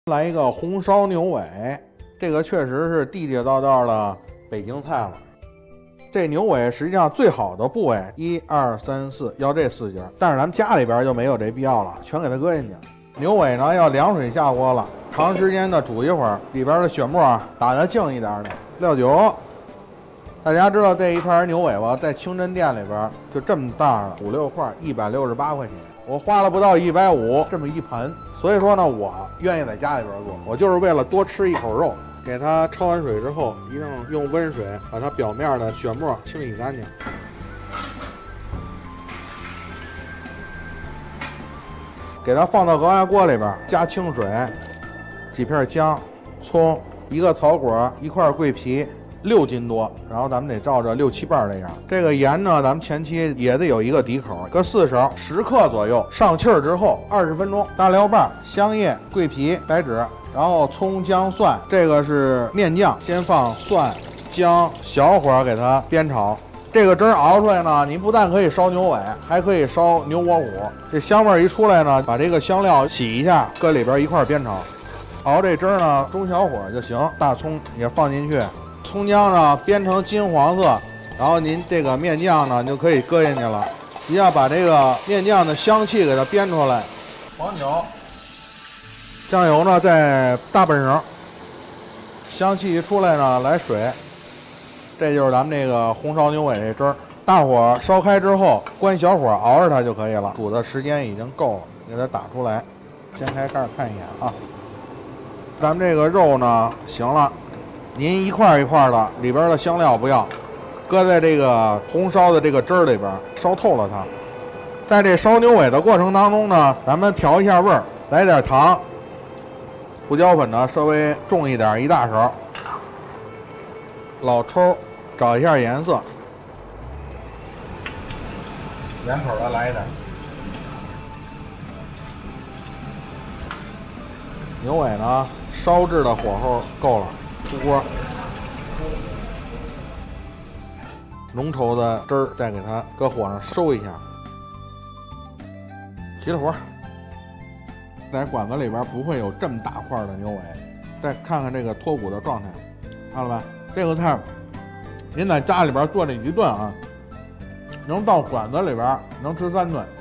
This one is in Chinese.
来一个红烧牛尾，这个确实是地地道道的北京菜了。这牛尾实际上最好的部位1、2、3、4，要这4节，但是咱们家里边就没有这必要了，全给它搁进去。牛尾呢要凉水下锅了，长时间的煮一会儿，里边的血沫打得净一点的。料酒，大家知道这一盘牛尾巴在清真店里边就这么大的5、6块，168块钱，我花了不到150这么一盘。所以说呢，我愿意在家里边做，我就是为了多吃一口肉。给它焯完水之后，一定用温水把它表面的血沫清理干净。给它放到高压锅里边，加清水，几片姜、葱，一个草果，一块桂皮，6斤多，然后咱们得照着6、7瓣这样。这个盐呢，咱们前期也得有一个底口，搁4勺，10克左右。上气儿之后20分钟，大料瓣、香叶、桂皮、白芷。然后葱姜蒜，这个是面酱，先放蒜姜，小火给它煸炒。这个汁儿熬出来呢，您不但可以烧牛尾，还可以烧牛窝骨。这香味一出来呢，把这个香料洗一下，搁里边一块煸炒。熬这汁儿呢，中小火就行。大葱也放进去，葱姜呢煸成金黄色，然后您这个面酱呢就可以搁进去了。一定要把这个面酱的香气给它煸出来。黄酒。酱油呢在大半勺，香气一出来呢，来水，这就是咱们这个红烧牛尾这汁儿。大火烧开之后，关小火熬着它就可以了。煮的时间已经够了，给它打出来。掀开盖看一眼啊，咱们这个肉呢行了，您一块一块的，里边的香料不要，搁在这个红烧的这个汁儿里边，烧透了它。在这烧牛尾的过程当中呢，咱们调一下味儿，来点糖。胡椒粉呢稍微重一点，1大勺。老抽找一下颜色，圆口的来一点。牛尾呢烧制的火候够了，出锅。浓稠的汁儿再给它搁火上收一下，起了火。在馆子里边不会有这么大块的牛尾，再看看这个脱骨的状态，看了吧？这个菜，您在家里边做这一顿啊，能到馆子里边能吃3顿。